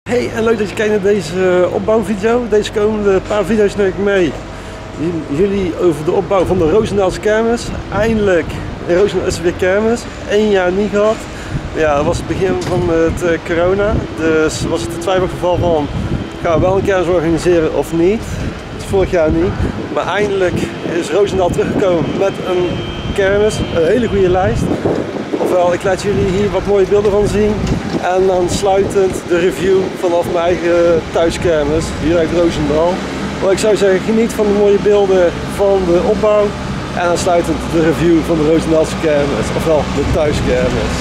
Hey, en leuk dat je kijkt naar deze opbouwvideo. Deze komende paar video's neem ik mee jullie over de opbouw van de Roosendaalse kermis. Eindelijk de Roosendaalse weer kermis. 1 jaar niet gehad. Ja, dat was het begin van het corona. Dus was het een twijfelgeval van, gaan we wel een kermis organiseren of niet? Dat is vorig jaar niet. Maar eindelijk is Roosendaal teruggekomen met een kermis. Een hele goede lijst. Ofwel, ik laat jullie hier wat mooie beelden van zien. En aansluitend de review vanaf mijn eigen thuiskermis hier uit Roosendaal. Maar ik zou zeggen, geniet van de mooie beelden van de opbouw. En aansluitend de review van de Roosendaalse kermis, ofwel de thuiskermis.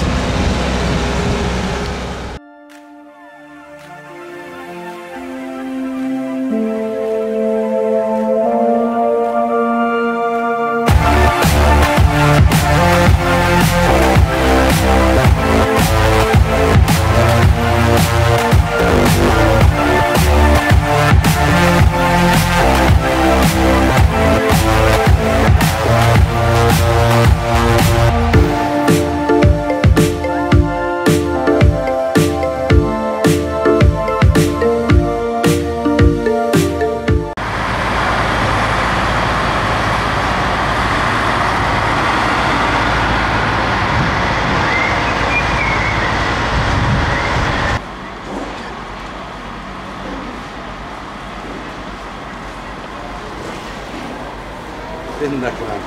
Binnendak maken.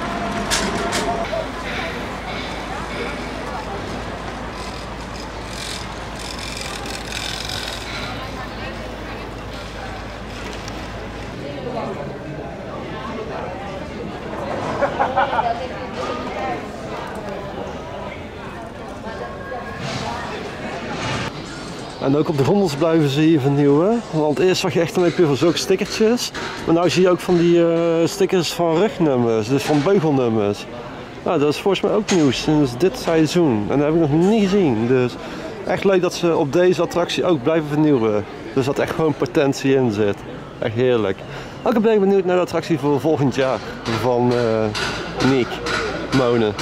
En ook op de gondels blijven ze hier vernieuwen. Want eerst zag je echt alleen puur van zulke stickertjes. Maar nu zie je ook van die stickers van rugnummers, dus van beugelnummers. Nou, dat is volgens mij ook nieuw sinds dit seizoen. En dat heb ik nog niet gezien. Dus echt leuk dat ze op deze attractie ook blijven vernieuwen. Dus dat echt gewoon potentie in zit. Echt heerlijk. Ook ben ik benieuwd naar de attractie voor volgend jaar van Nick Monen.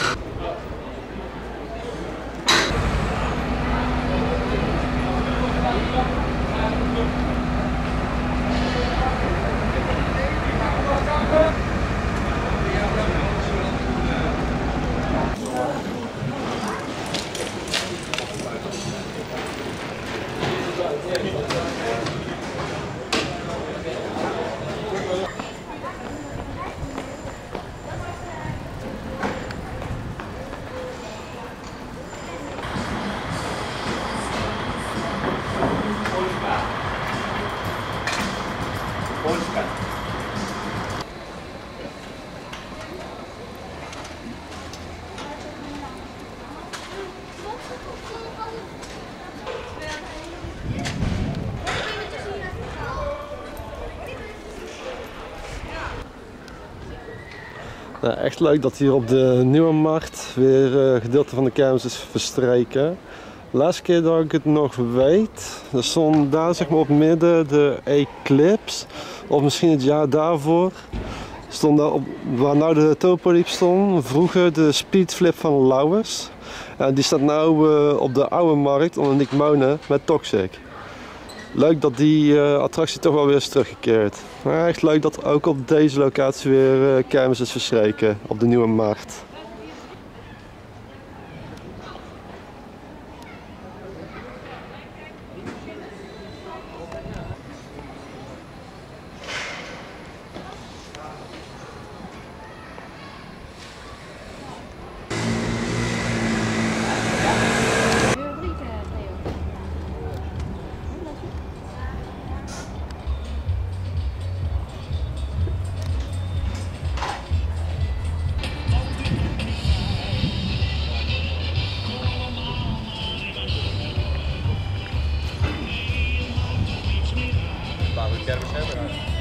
Nou, echt leuk dat hier op de Nieuwe Markt weer een gedeelte van de kermis is verstreken. De laatste keer dat ik het nog weet, er stond daar zeg maar op midden de Eclipse, of misschien het jaar daarvoor, stond daar op, waar nou de Topoliep stond, vroeger de Speedflip van Lauwers. Die staat nu op de Oude Markt onder Nick Monen met Toxic. Leuk dat die attractie toch wel weer is teruggekeerd. Maar echt leuk dat ook op deze locatie weer kermis is verstreken op de Nieuwe Markt. Kermis hebben.